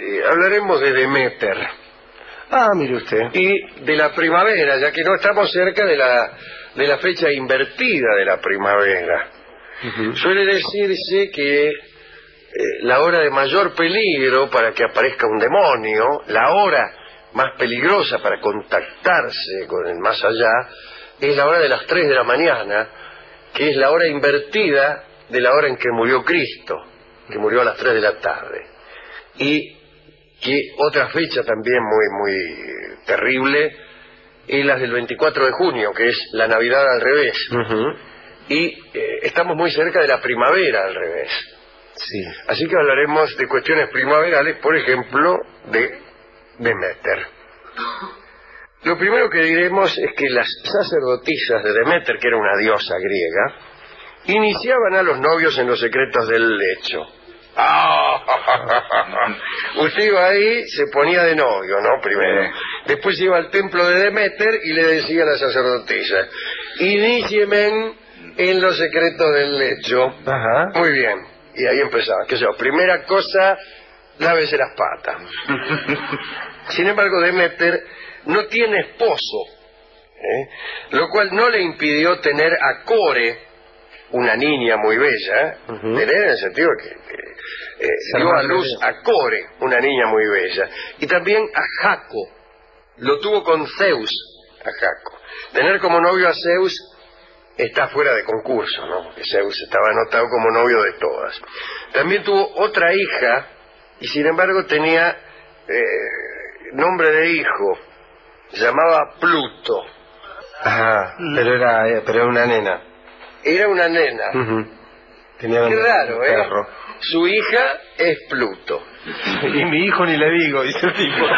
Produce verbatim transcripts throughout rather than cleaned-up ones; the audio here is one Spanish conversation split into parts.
eh, hablaremos de Deméter. Ah, mire usted. Y de la primavera, ya que no estamos cerca de la, de la fecha invertida de la primavera. Uh-huh. Suele decirse que eh, la hora de mayor peligro para que aparezca un demonio, la hora más peligrosa para contactarse con el más allá, es la hora de las tres de la mañana, que es la hora invertida de la hora en que murió Cristo, que murió a las tres de la tarde. Y que otra fecha también muy muy terrible es la del veinticuatro de junio, que es la Navidad al revés. Uh-huh. Y eh, estamos muy cerca de la primavera al revés. Sí. Así que hablaremos de cuestiones primaverales, por ejemplo, de Deméter. Lo primero que diremos es que las sacerdotisas de Deméter, que era una diosa griega, iniciaban a los novios en los secretos del lecho. Usted iba ahí, se ponía de novio, ¿no? Primero. Después iba al templo de Deméter y le decía a la sacerdotisa: inícieme en los secretos del lecho. Ajá. Muy bien. Y ahí empezaba. ¿Qué sé yo? Primera cosa, lávese las patas. Sin embargo, Deméter no tiene esposo, ¿eh? Lo cual no le impidió tener a Core, una niña muy bella, uh-huh. tener en el sentido de que eh, dio a luz a Core, una niña muy bella, y también a Jaco. Lo tuvo con Zeus, a Jaco. Tener como novio a Zeus está fuera de concurso, ¿no? Porque Zeus estaba anotado como novio de todas. También tuvo otra hija, y sin embargo tenía eh, nombre de hijo. Se llamaba Pluto. Ajá, pero era, eh, pero era una nena. Era una nena. Uh-huh. Tenía Qué raro, ¿eh? Perro. Su hija es Pluto. Y mi hijo ni le digo, dice el tipo.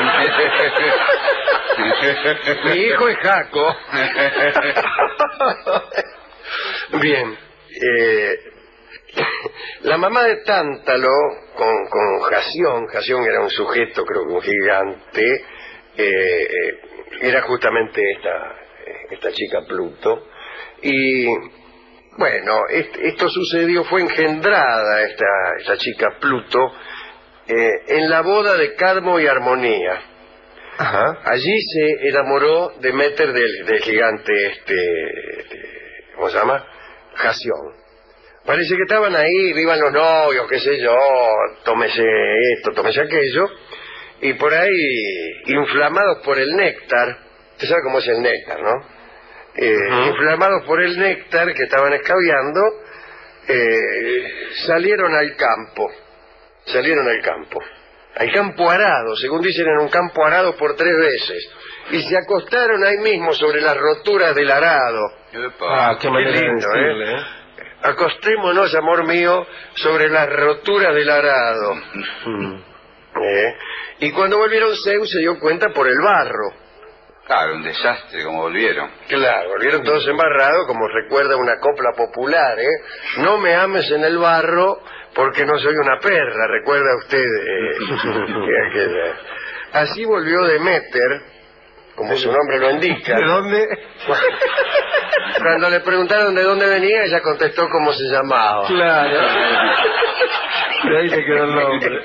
Mi hijo es Jaco. Bien. Eh, la mamá de Tántalo, con, con Jación, Jación era un sujeto, creo que un gigante, eh, eh, era justamente esta, esta chica Pluto. Y bueno, este, esto sucedió, fue engendrada esta, esta chica Pluto eh, en la boda de Cadmo y Armonía. Ajá. Allí se enamoró Deméter del, del gigante este, ¿cómo se llama? Jación. Parece que estaban ahí, iban los novios, qué sé yo, tómese esto, tómese aquello, y por ahí, inflamados por el néctar, usted sabe cómo es el néctar, ¿no? Eh, uh-huh. Inflamados por el néctar que estaban escabeando, eh, salieron al campo, salieron al campo, al campo arado, según dicen, en un campo arado por tres veces, y se acostaron ahí mismo sobre las roturas del arado. Ah, qué, qué lindo, ¿eh? ¿eh? Acostémonos, amor mío, sobre las roturas del arado. Mm. ¿Eh? Y cuando volvieron, Zeus se dio cuenta por el barro. Claro, un desastre como volvieron. Claro, volvieron todos embarrados, como recuerda una copla popular, ¿eh? No me ames en el barro porque no soy una perra, recuerda usted. Eh, que, que, así volvió Deméter, como su nombre lo indica. ¿De dónde? Cuando le preguntaron de dónde venía, ella contestó cómo se llamaba. Claro. De ahí se quedó el nombre.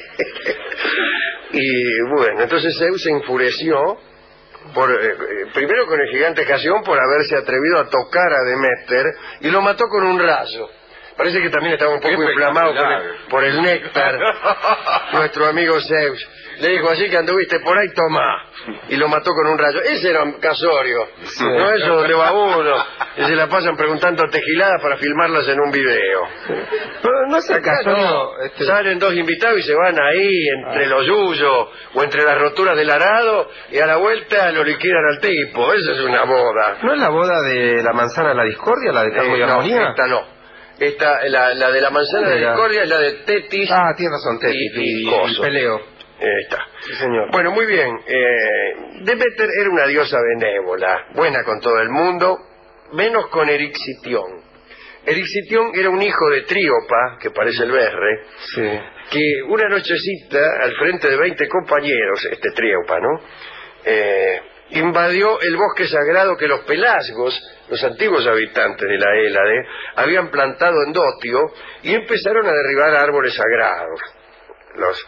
Y bueno, entonces Zeus se enfureció, por, eh, primero con el gigante Jación por haberse atrevido a tocar a Deméter, y lo mató con un rayo. Parece que también estaba un poco inflamado por el, por el néctar, nuestro amigo Zeus. Le dijo: así que anduviste por ahí, tomá. Y lo mató con un rayo. Ese era un casorio. Sí. No eso donde va uno. Y se la pasan preguntando tejiladas para filmarlas en un video. Pero no se Acá casorio. no. Este... Salen dos invitados y se van ahí entre ah. los yuyos o entre las roturas del arado, y a la vuelta lo liquidan al tipo. Esa es una boda. ¿No es la boda de la manzana de la discordia, la de Cadmo eh, y Armonía? No, esta no. Esta, la, la de la manzana de la discordia es la de Tetis. Ah, tiene razón, Tetis. Y, y, y Peleo. Ahí está. Sí, señor. Bueno, muy bien. Eh, Deméter era una diosa benévola, buena con todo el mundo, menos con Erixitión. Erixitión era un hijo de Tríopa, que parece el berre, sí. que una nochecita, al frente de veinte compañeros, este Tríopa, ¿no? Eh, invadió el bosque sagrado que los pelasgos, los antiguos habitantes de la Hélade, habían plantado en Dotio, y empezaron a derribar árboles sagrados. Los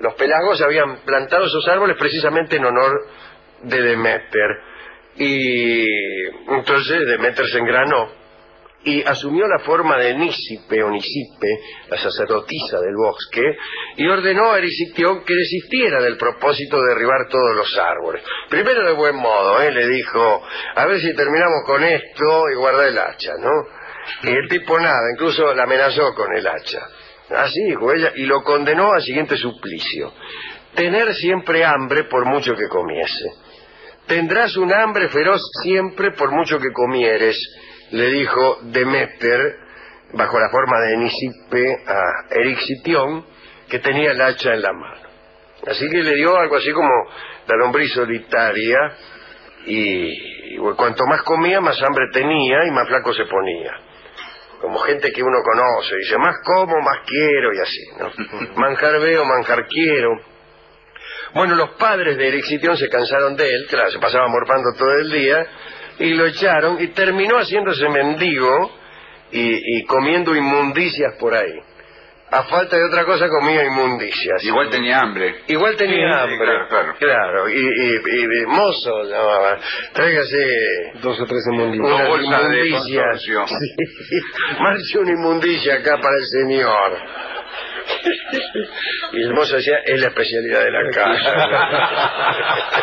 los pelagos habían plantado esos árboles precisamente en honor de Deméter. Y entonces Deméter se engranó y asumió la forma de Nícipe o Nisipe, la sacerdotisa del bosque, y ordenó a Ericitión que desistiera del propósito de derribar todos los árboles. Primero de buen modo, ¿eh? Le dijo, a ver si terminamos con esto y guarda el hacha, ¿no? Y el tipo nada, incluso la amenazó con el hacha. Así dijo ella, y lo condenó al siguiente suplicio: tener siempre hambre por mucho que comiese. Tendrás un hambre feroz siempre por mucho que comieres, le dijo Deméter, bajo la forma de Nisipe, a Ericitión, que tenía el hacha en la mano. Así que le dio algo así como la lombriz solitaria, y, y cuanto más comía, más hambre tenía y más flaco se ponía. Como gente que uno conoce, dice, más como, más quiero, y así, ¿no? Manjar veo, manjar quiero. Bueno, los padres de Ericitión se cansaron de él, claro, se pasaba morfando todo el día, y lo echaron, y terminó haciéndose mendigo y, y comiendo inmundicias por ahí. A falta de otra cosa comía inmundicias. Igual tenía hambre. Igual tenía Sí, hambre. claro, claro. Claro, y, y, y, y mozo llamaba, tráigase Dos o tres inmundicias. unas bolsa de inmundicias. consorcio. Sí, marche una inmundicia acá para el señor. Y el mozo decía, es la especialidad de la casa.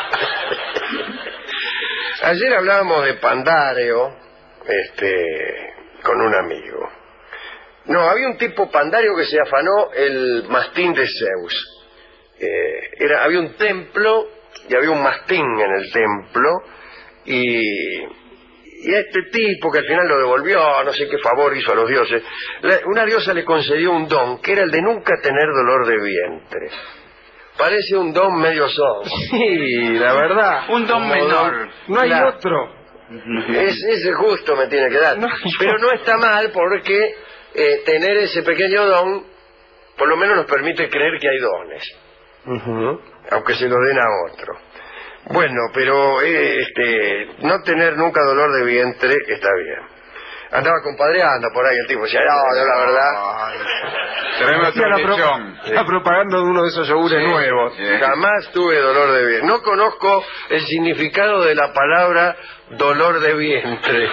Ayer hablábamos de Pandareo, este, con un amigo. No, había un tipo Pandareo que se afanó el mastín de Zeus. Eh, era, había un templo y había un mastín en el templo, y, y a este tipo, que al final lo devolvió, no sé qué favor hizo a los dioses, la, una diosa le concedió un don, que era el de nunca tener dolor de vientre. Parece un don medio son. Sí, la verdad. Un don Como menor. don- No hay Claro. otro. Es, ese justo me tiene que dar. No, Pero no está mal, porque eh, tener ese pequeño don por lo menos nos permite creer que hay dones, Ujú. aunque se lo den a otro. Bueno, pero eh, este, no tener nunca dolor de vientre está bien. Andaba compadreando por ahí el tipo, decía, no, no, la verdad, Tráeme Hacía otra la, pro- lechón. la propaganda de uno de esos yogures Sí, nuevos. sí. jamás tuve dolor de vientre. No conozco el significado de la palabra dolor de vientre.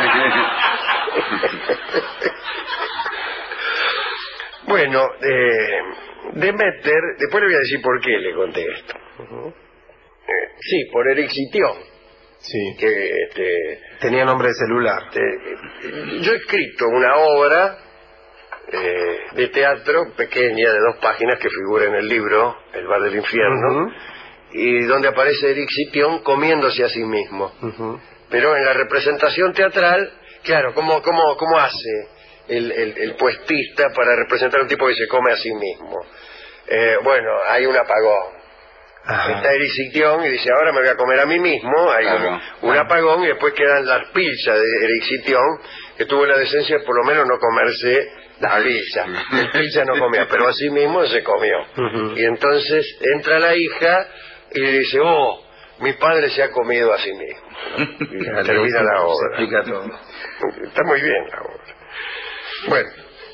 Bueno, eh, Deméter, después le voy a decir por qué le conté esto. Eh, sí, por Ericitión, Sí. que este, Tenía nombre de celular. este, yo he escrito una obra eh, de teatro pequeña de dos páginas que figura en el libro El bar del infierno, Ujú. y donde aparece Ericitión comiéndose a sí mismo. Ujú. Pero en la representación teatral, claro, ¿cómo, cómo, cómo hace el, el, el puestista para representar a un tipo que se come a sí mismo? Eh, bueno, hay un apagón. Ajá. Está Ericitión y dice, ahora me voy a comer a mí mismo. Hay Claro. un, un apagón, y después quedan las pizzas de Ericitión, que tuvo la decencia de por lo menos no comerse las pizzas. El pizza no comía, pero a sí mismo se comió. Ujú. Y entonces entra la hija y le dice, oh, mi padre se ha comido a sí mismo. Y Claro, termina la se obra. explica todo. Está muy bien la obra. Bueno.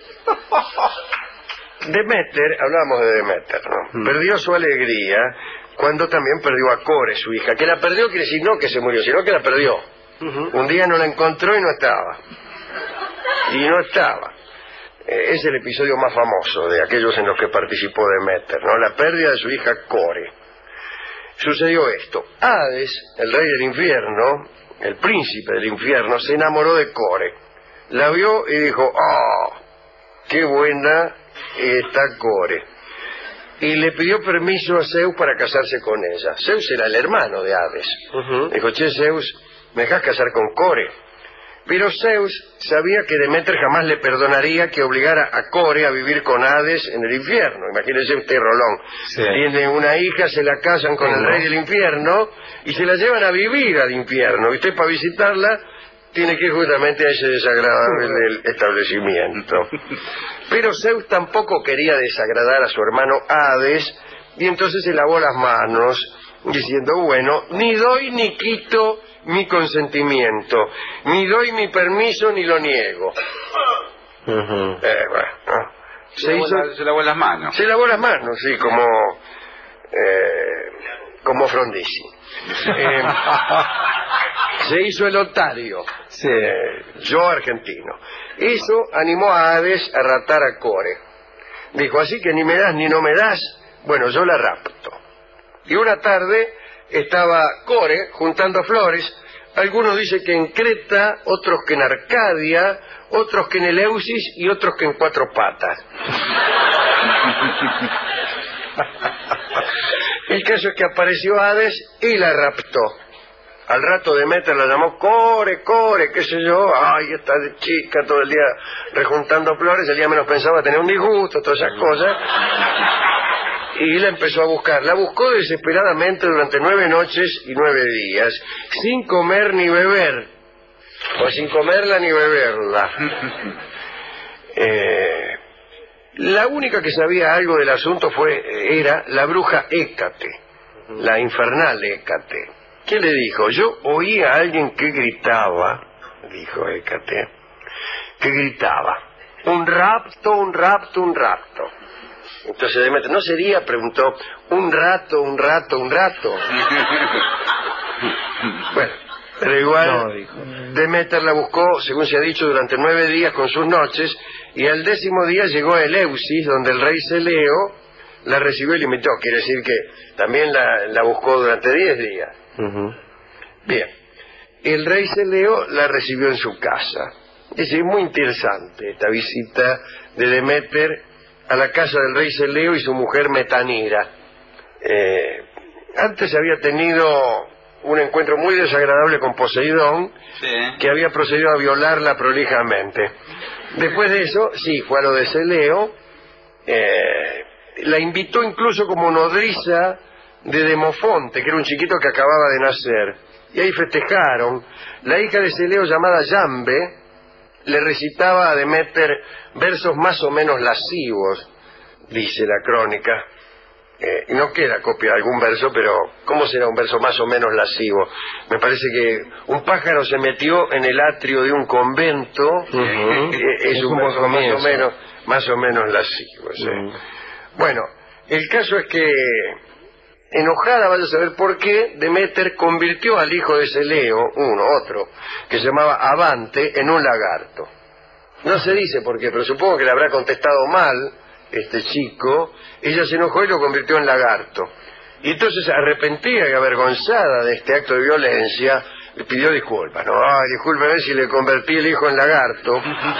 Deméter, hablamos de Deméter, ¿no? Mm. Perdió su alegría cuando también perdió a Core, su hija. Que la perdió quiere decir no que se murió, sino que la perdió. Ujú. Un día no la encontró y no estaba. Y no estaba. Eh, es el episodio más famoso de aquellos en los que participó Deméter, ¿no? La pérdida de su hija Core. Sucedió esto. Hades, el rey del infierno, el príncipe del infierno, se enamoró de Core. La vio y dijo, ¡oh! ¡Qué buena está Core! Y le pidió permiso a Zeus para casarse con ella. Zeus era el hermano de Hades. Ujú. Dijo, che, Zeus, ¿me dejás casar con Core? Pero Zeus sabía que Deméter jamás le perdonaría que obligara a Core a vivir con Hades en el infierno. Imagínese usted, Rolón. Sí. Tiene una hija, se la casan con Sí, el ¿no? rey del infierno y se la llevan a vivir al infierno. Y usted, para visitarla, tiene que ir justamente a ese desagradable del establecimiento. Pero Zeus tampoco quería desagradar a su hermano Hades, y entonces se lavó las manos diciendo, bueno, ni doy ni quito mi consentimiento, ni doy mi permiso ni lo niego. Ujú. Eh, bueno, ¿no? Se, se, hizo, la, se lavó las manos. Se lavó las manos, sí, como eh, como Frondizi. Eh, se hizo el otario, sí. eh, yo argentino. Eso animó a Hades a raptar a Core. Dijo, así que ni me das ni no me das, bueno, yo la rapto. Y una tarde estaba Core juntando flores. Algunos dicen que en Creta, otros que en Arcadia, otros que en Eleusis y otros que en Cuatro Patas. El caso es que apareció Hades y la raptó. Al rato Demeter la llamó, Core, Core, qué sé yo, ay, esta chica todo el día rejuntando flores, el día menos pensaba tener un disgusto, todas esas cosas. Y la empezó a buscar. La buscó desesperadamente durante nueve noches y nueve días, sin comer ni beber, o sin comerla ni beberla. eh, la única que sabía algo del asunto fue era la bruja Hécate, la infernal Hécate. ¿Qué le dijo? Yo oí a alguien que gritaba, dijo Hécate, que gritaba, un rapto, un rapto, un rapto. Entonces Demeter, ¿no sería, preguntó, un rato, un rato, un rato? Bueno, pero igual no, Demeter la buscó, según se ha dicho, durante nueve días con sus noches, y al décimo día llegó a Eleusis, donde el rey Celeo la recibió y la invitó. Quiere decir que también la, la buscó durante diez días. Uh-huh. Bien, el rey Celeo la recibió en su casa. Es muy interesante esta visita de Demeter a la casa del rey Celeo y su mujer Metanira. Eh, antes había tenido un encuentro muy desagradable con Poseidón, sí. que había procedido a violarla prolijamente. Después de eso, sí, fue a lo de Celeo, eh, la invitó incluso como nodriza de Demofonte, que era un chiquito que acababa de nacer, y ahí festejaron. La hija de Celeo, llamada Yambe, le recitaba a Demeter versos más o menos lascivos, dice la crónica. Eh, y no queda copia de algún verso, pero ¿cómo será un verso más o menos lascivo? Me parece que un pájaro se metió en el atrio de un convento. Uh-huh. eh, es, es un, un verso más o menos, más o menos lascivo. ¿Sí? Uh-huh. Bueno, el caso es que, enojada, vaya a saber por qué, Demeter convirtió al hijo de Celeo, uno, otro, que se llamaba Abante, en un lagarto. No se dice por qué, pero supongo que le habrá contestado mal este chico. Ella se enojó y lo convirtió en lagarto. Y entonces, arrepentida y avergonzada de este acto de violencia, le pidió disculpas. No, ay, discúlpeme si le convertí el hijo en lagarto.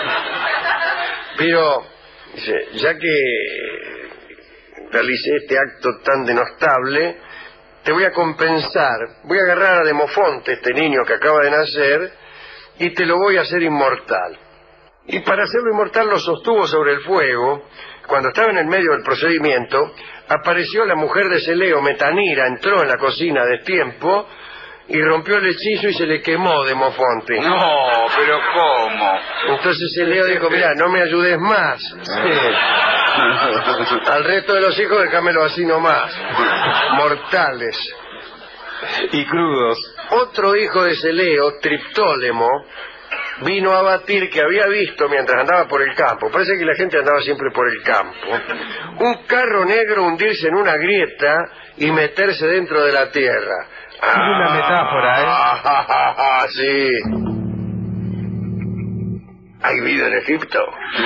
Pero, dice, ya que realicé este acto tan denostable, te voy a compensar, voy a agarrar a Demofonte, este niño que acaba de nacer, y te lo voy a hacer inmortal. Y para hacerlo inmortal lo sostuvo sobre el fuego. Cuando estaba en el medio del procedimiento, apareció la mujer de Celeo, Metanira, entró en la cocina a destiempo y rompió el hechizo y se le quemó Demofonte. No, pero ¿cómo? Entonces Celeo dijo, mira, no me ayudes más. Sí. Al resto de los hijos déjamelo así nomás, mortales y crudos. Otro hijo de Celeo, Triptólemo, vino a batir que había visto mientras andaba por el campo, parece que la gente andaba siempre por el campo, un carro negro hundirse en una grieta y meterse dentro de la tierra. Es una metáfora, ¿eh? Ah, sí. ¿Hay vida en Egipto?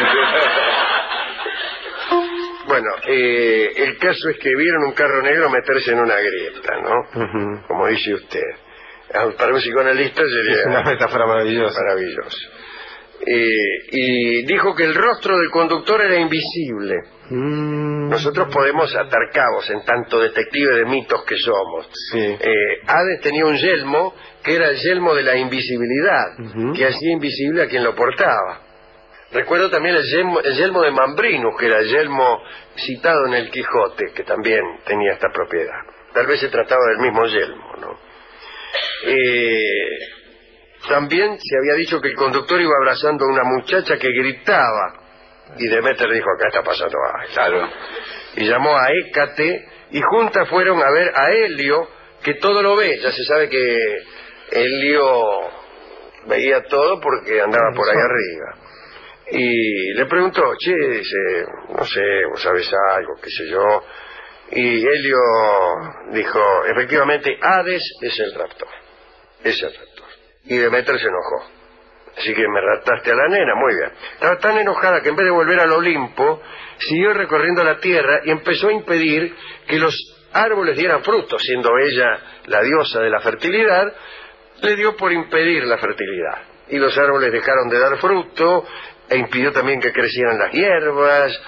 Bueno, eh, el caso es que vieron un carro negro meterse en una grieta, ¿no? Uh-huh. Como dice usted. Para un psicoanalista sería... Es una metáfora maravillosa. Maravillosa. Eh, y dijo que el rostro del conductor era invisible. Mm. Nosotros podemos atar cabos en tanto detective de mitos que somos. Sí. Eh, Hades tenía un yelmo que era el yelmo de la invisibilidad, uh-huh. que hacía invisible a quien lo portaba. Recuerdo también el yelmo, el yelmo de Mambrinus, que era el yelmo citado en el Quijote, que también tenía esta propiedad. Tal vez se trataba del mismo yelmo, ¿no? Eh, también se había dicho que el conductor iba abrazando a una muchacha que gritaba, y Demeter dijo, acá está pasando algo. Claro. Y llamó a Hécate, y juntas fueron a ver a Helio, que todo lo ve. Ya se sabe que Helio veía todo porque andaba por ahí arriba. y le preguntó, che, dice, no sé, vos sabés algo, qué sé yo. Y Helio dijo, efectivamente, Hades es el raptor, es el raptor. Y Deméter se enojó. Así que me raptaste a la nena, muy bien. Estaba tan enojada que en vez de volver al Olimpo, siguió recorriendo la tierra y empezó a impedir que los árboles dieran frutos, siendo ella la diosa de la fertilidad, le dio por impedir la fertilidad. Y los árboles dejaron de dar fruto, e impidió también que crecieran las hierbas,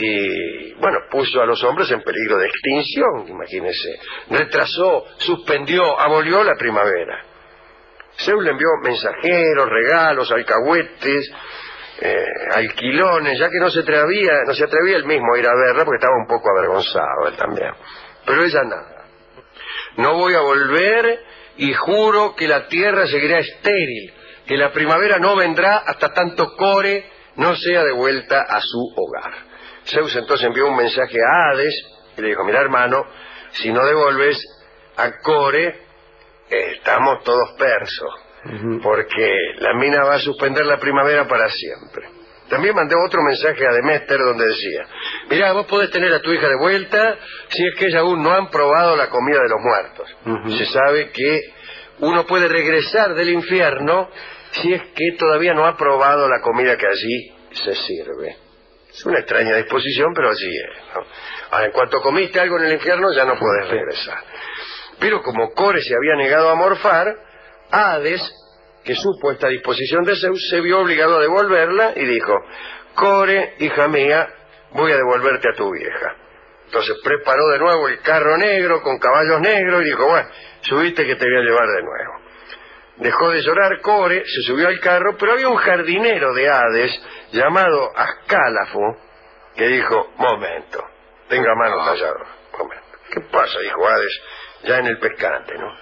y bueno, puso a los hombres en peligro de extinción, imagínense. Retrasó, suspendió, abolió la primavera. Zeus le envió mensajeros, regalos, alcahuetes, eh, alquilones, ya que no se atrevía, no se atrevía él mismo a ir a verla porque estaba un poco avergonzado él también. Pero ella nada. No voy a volver y juro que la tierra seguirá estéril, que la primavera no vendrá hasta tanto Core no sea de vuelta a su hogar. Zeus entonces envió un mensaje a Hades y le dijo, mira hermano, si no devuelves a Core, estamos todos persos, uh-huh. porque la mina va a suspender la primavera para siempre. También mandé otro mensaje a Deméter donde decía, mira, vos podés tener a tu hija de vuelta si es que ella aún no han probado la comida de los muertos. Uh-huh. Se sabe que uno puede regresar del infierno si es que todavía no ha probado la comida que allí se sirve. Es una extraña disposición, pero así es, ¿no? Ahora, en cuanto comiste algo en el infierno ya no podés regresar. Pero como Core se había negado a morfar, Hades, que supo esta disposición de Zeus, se vio obligado a devolverla y dijo, Core, hija mía, voy a devolverte a tu vieja. Entonces preparó de nuevo el carro negro con caballos negros y dijo, bueno, subiste que te voy a llevar de nuevo. Dejó de llorar Core, se subió al carro, pero había un jardinero de Hades llamado Ascálafo que dijo, momento, tenga mano talladora, momento. ¿Qué pasa? Dijo Hades, ya en el pescante, ¿no?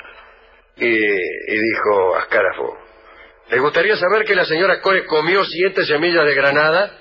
Y, y dijo Ascálafo, ¿le gustaría saber que la señora Core comió siete semillas de granada?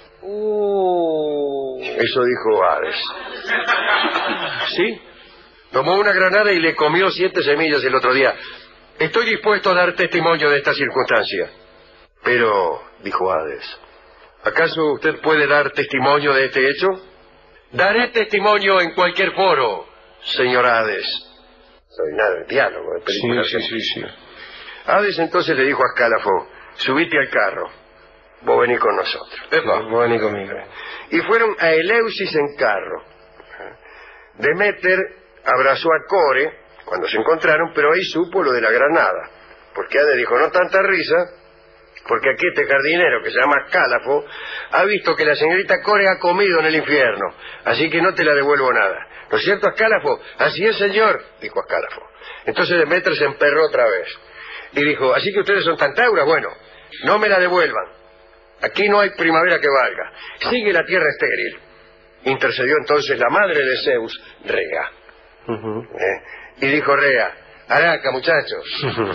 Uh. Eso dijo Hades. ¿Sí? Tomó una granada y le comió siete semillas el otro día. Estoy dispuesto a dar testimonio de esta circunstancia. Pero, dijo Hades, ¿acaso usted puede dar testimonio de este hecho? Daré testimonio en cualquier foro, señor Hades. Soy nada de diálogo, de película. Sí, sí, sí, sí. Hades entonces le dijo a Ascálafo, subite al carro, vos venís con nosotros. Epa, vos venís conmigo. Y fueron a Eleusis en carro. Deméter abrazó a Core cuando se encontraron, pero ahí supo lo de la granada, porque Hades dijo, no tanta risa, porque aquí este jardinero que se llama Ascálafo ha visto que la señorita Core ha comido en el infierno, así que no te la devuelvo nada. ¿No es cierto, Ascálafo? Así es, señor, dijo Ascálafo. Entonces Deméter se emperró otra vez y dijo, así que ustedes son tan tauras, bueno, no me la devuelvan, aquí no hay primavera que valga, sigue la tierra estéril. Intercedió entonces la madre de Zeus, Rea. Uh-huh. ¿Eh? Y dijo Rea, Araca, muchachos.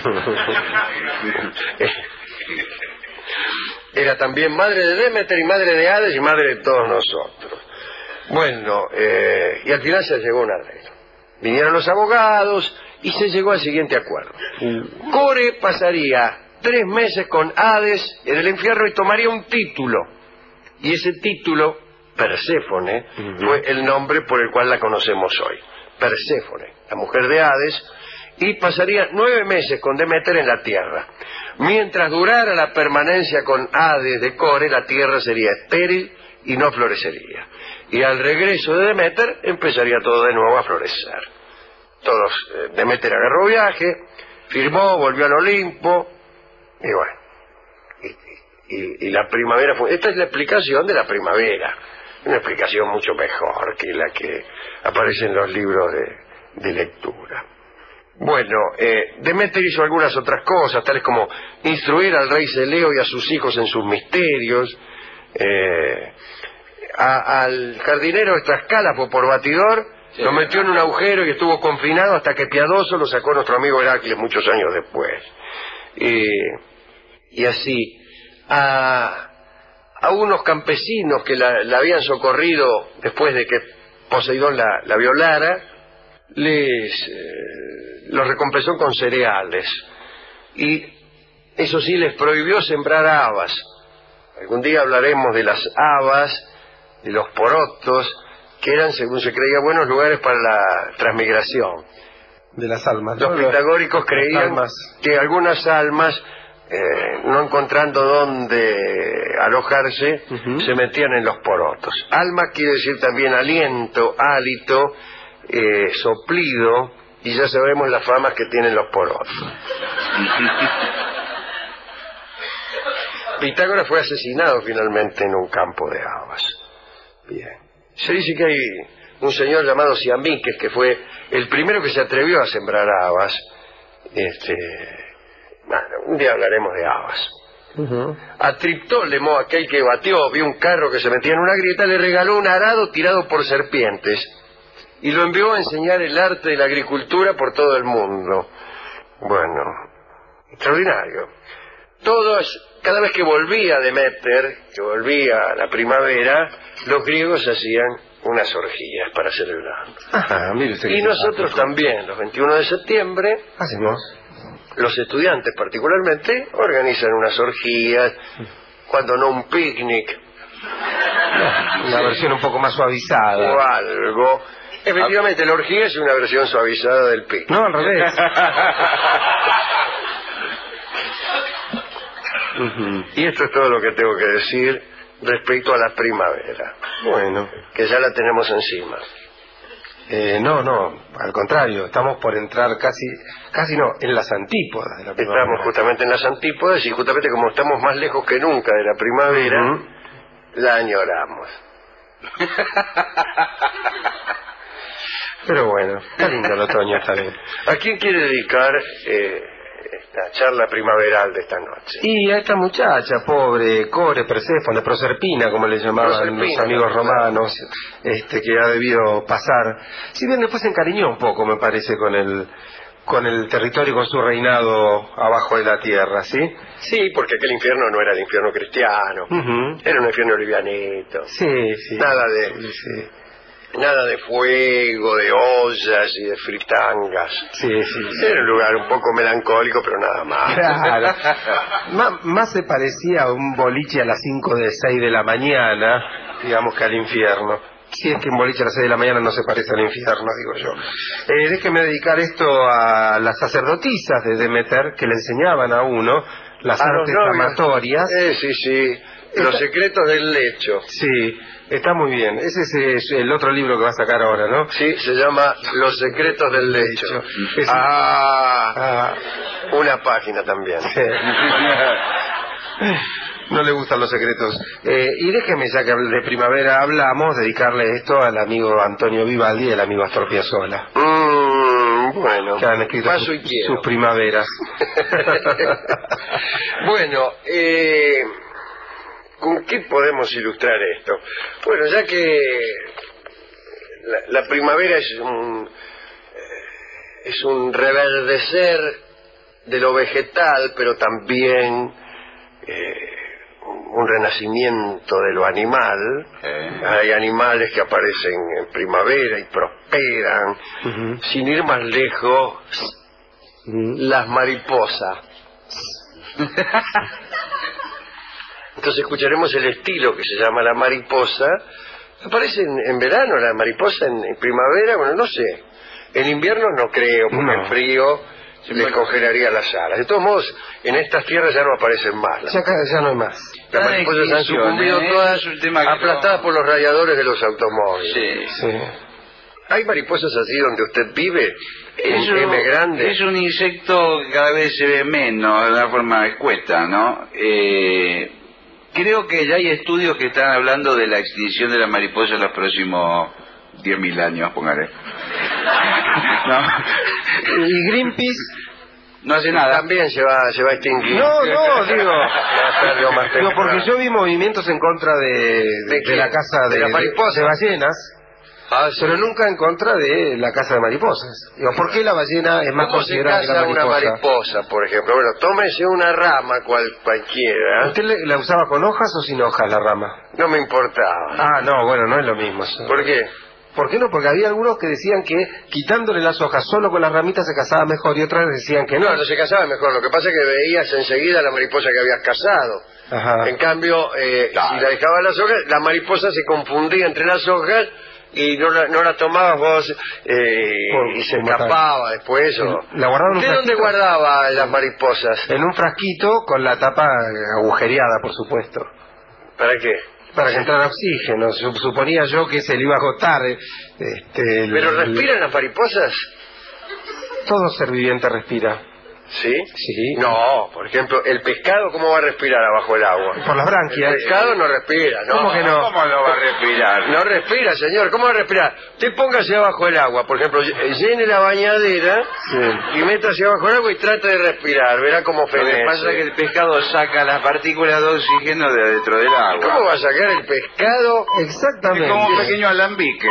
Era también madre de Deméter y madre de Hades y madre de todos nosotros. Bueno, eh, y al final se llegó a un arreglo. Vinieron los abogados y se llegó al siguiente acuerdo. Uh. Core pasaría tres meses con Hades en el infierno y tomaría un título. Y ese título, Perséfone, uh-huh. fue el nombre por el cual la conocemos hoy. Perséfone, la mujer de Hades, y pasaría nueve meses con Deméter en la tierra. Mientras durara la permanencia con Hades de Core, la tierra sería estéril y no florecería. Y al regreso de Deméter empezaría todo de nuevo a florecer. Todos, eh, Deméter agarró viaje, firmó, volvió al Olimpo, y bueno, y, y, y la primavera fue... Esta es la explicación de la primavera, una explicación mucho mejor que la que aparece en los libros de, de lectura. Bueno, eh, Deméter hizo algunas otras cosas, tales como instruir al rey Celeo y a sus hijos en sus misterios, eh, a, al jardinero Ascálafo por batidor, sí, lo metió en un agujero y estuvo confinado hasta que piadoso lo sacó nuestro amigo Heracles muchos años después. Y, y así, a, a unos campesinos que la, la habían socorrido después de que Poseidón la, la violara, les... Eh, los recompensó con cereales y eso sí les prohibió sembrar habas Algún día hablaremos de las habas, de los porotos, que eran, según se creía, buenos lugares para la transmigración. De las almas. Los ¿no? pitagóricos creían almas. que algunas almas, eh, no encontrando dónde alojarse, Uh-huh. se metían en los porotos. Alma quiere decir también aliento, hálito, eh, soplido, y ya sabemos las famas que tienen los porotos. Pitágoras fue asesinado finalmente en un campo de habas. Bien. Se dice que hay un señor llamado Siamíquez que fue el primero que se atrevió a sembrar habas. Este, bueno, un día hablaremos de habas. Uh-huh. A Triptólemo, aquel que batió, vio un carro que se metía en una grieta, le regaló un arado tirado por serpientes y lo envió a enseñar el arte de la agricultura por todo el mundo. Bueno, extraordinario. Todos, cada vez que volvía Deméter, que volvía la primavera, los griegos hacían unas orgías para celebrar. Ajá, mire usted Y qué nosotros simpático. también, los veintiuno de septiembre, Hacemos. los estudiantes particularmente, organizan unas orgías, cuando no un picnic Una versión un poco más o suavizada. algo. Efectivamente, la orgía es una versión suavizada del picnic. No, al revés. Uh-huh. Y esto es todo lo que tengo que decir respecto a la primavera, Bueno. que ya la tenemos encima. Eh, no, no, al contrario, estamos por entrar casi, casi no, en las antípodas de la primavera. Estamos justamente en las antípodas y justamente como estamos más lejos que nunca de la primavera, Uh-huh. la añoramos. Pero bueno, está lindo el otoño, está bien. ¿A quién quiere dedicar eh, esta charla primaveral de esta noche? Y a esta muchacha, pobre, Core, Perséfone, Proserpina, como le llamaban Proserpina, los amigos claro. romanos, este, que ha debido pasar. Si bien después se encariñó un poco, me parece, con el, con el territorio, con su reinado abajo de la tierra, ¿sí? Sí, porque aquel infierno no era el infierno cristiano, Uh-huh. era un infierno livianito. Sí, sí. Nada de- Sí, sí. Nada de fuego, de ollas y de fritangas. Sí, sí, sí. Era un lugar un poco melancólico, pero nada más. Claro. Má- más se parecía a un boliche a las cinco de seis de la mañana, digamos, que al infierno. Si es que un boliche a las seis de la mañana no se parece al infierno, digo yo. Eh, déjeme dedicar esto a las sacerdotisas de Demeter, que le enseñaban a uno las A los artes novios. amatorias. Eh, sí, sí. Los Esta- secretos del lecho. Sí, está muy bien. Ese es, es el otro libro que va a sacar ahora, ¿no? Sí, se llama Los secretos del lecho. Es- Ah, Ah, una página también. sí. No le gustan los secretos. Eh, y déjeme, ya que de primavera hablamos, dedicarle esto al amigo Antonio Vivaldi y al amigo Astor Piazzolla, Mm, bueno, que han escrito paso sus, y quiero. sus primaveras. Bueno, eh, ¿con qué podemos ilustrar esto? Bueno, ya que la, la primavera es un eh, es un reverdecer de lo vegetal, pero también eh, un renacimiento de lo animal. Eh. Hay animales que aparecen en primavera y prosperan. Ujú. Sin ir más lejos, Ujú. las mariposas. Entonces escucharemos el estilo que se llama la mariposa. ¿Aparece en, en verano la mariposa, en, en primavera? Bueno, no sé. En invierno no creo, porque No. el frío les congelaría las alas. De todos modos, en estas tierras ya no aparecen más. Ya, acá ya no hay más. Las Está en mariposas han extinción, sucumbido ¿eh? todas Es un tema que aplastadas no- por los radiadores de los automóviles. Sí. Sí. ¿Hay mariposas así donde usted vive? ¿En Es un, M grande? es un insecto que cada vez se ve menos, de una forma escueta, ¿no? Eh, creo que ya hay estudios que están hablando de la extinción de la mariposa en los próximos diez mil años, póngale. No, ¿Y Greenpeace? no hace nada. También se va, se va a extinguir. No, no, digo... Más tarde o más No, temprano. porque yo vi movimientos en contra de, de, ¿De de quién? la casa ¿De de, las mariposas? de ballenas, Ah, sí. pero nunca en contra de la casa de mariposas. Digo, ¿por qué la ballena es más ¿Cómo se considerada que la caza una mariposa? mariposa, por ejemplo? Bueno, tómese una rama cual, cualquiera. ¿Usted le- la usaba con hojas o sin hojas la rama? No me importaba. Ah, no, bueno, no es lo mismo eso. ¿Por qué? ¿Por qué no? Porque había algunos que decían que quitándole las hojas solo con las ramitas se cazaba mejor y otras decían que no. No, no se cazaba mejor. Lo que pasa es que veías enseguida la mariposa que habías cazado. Ajá. En cambio, eh, Claro. si la dejabas las hojas, la mariposa se confundía entre las hojas y no la, no la tomabas vos eh, Por- y se por matar. escapaba después. O... La guardaba en un ¿De dónde frasquito? guardaba las mariposas? En un frasquito con la tapa agujereada, por supuesto. ¿Para qué? Para que entrara oxígeno. Sup- Suponía yo que se le iba a agotar. eh, Este, el- ¿Pero respiran las mariposas? Todo ser viviente respira. ¿Sí? Sí. No, por ejemplo, el pescado, ¿cómo va a respirar abajo del agua? Por las branquias. El pescado no respira, ¿no? ¿Cómo que no? ¿Cómo no va a respirar? No respira, señor. ¿Cómo va a respirar? Usted póngase abajo del agua, por ejemplo, llene la bañadera Sí. y métase abajo del agua y trate de respirar. Verá cómo Lo que fenece. pasa es que el pescado saca las partículas de oxígeno de adentro del agua. ¿Cómo va a sacar el pescado? Es Exactamente. como un pequeño alambique.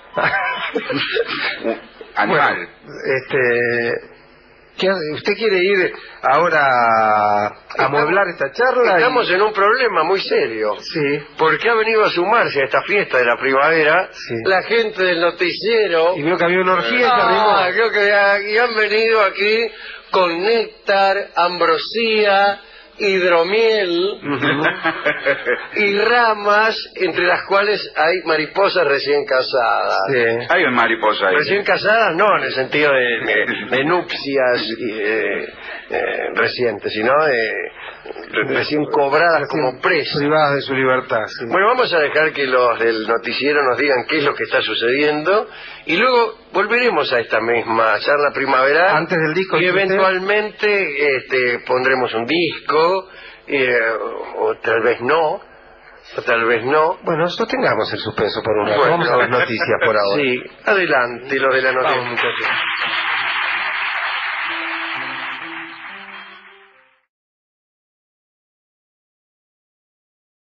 Un animal. Bueno, este, ¿qué hace? ¿Usted quiere ir ahora a amueblar esta charla? y- Estamos en un problema muy serio. Sí. Porque ha venido a sumarse a esta fiesta de la primavera Sí. la gente del noticiero. Y veo que había una orgía y se Ah, arrimó. creo que ha- y han venido aquí con néctar, ambrosía, hidromiel y ramas, entre las cuales hay mariposas recién casadas. Sí. Hay un mariposa ahí. Recién casadas no en el sentido de, de- de nupcias eh, eh, recientes, sino de, de recién cobradas como presas. Privadas de su libertad. Sí. Bueno, vamos a dejar que los del noticiero nos digan qué es lo que está sucediendo y luego volveremos a esta misma charla primaveral. Antes del disco, y dice usted. eventualmente este, pondremos un disco, eh, o, o tal vez no, o tal vez no. Bueno, sostengamos el suspenso por un rato. Bueno. Vamos a las noticias por ahora. Sí, adelante, los de la Vamos, noticia. muchachos.